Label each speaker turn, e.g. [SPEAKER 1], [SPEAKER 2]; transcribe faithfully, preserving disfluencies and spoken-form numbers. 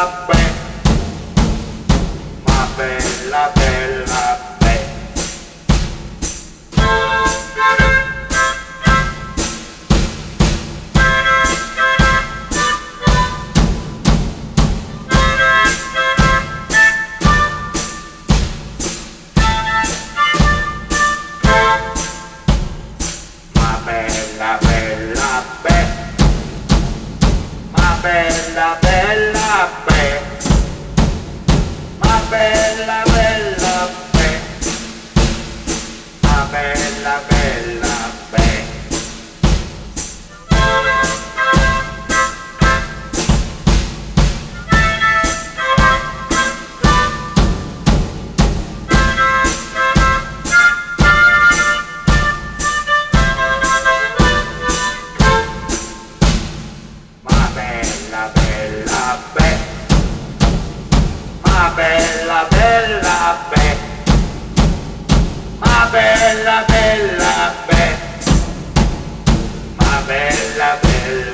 [SPEAKER 1] bella be, ma bella bella be. Ma bella bella be, ma bella bella be, ma bella bella be, ma bella bella be. Ma bella bella be, ma bella bella be, ma bella bella be, ma bella bella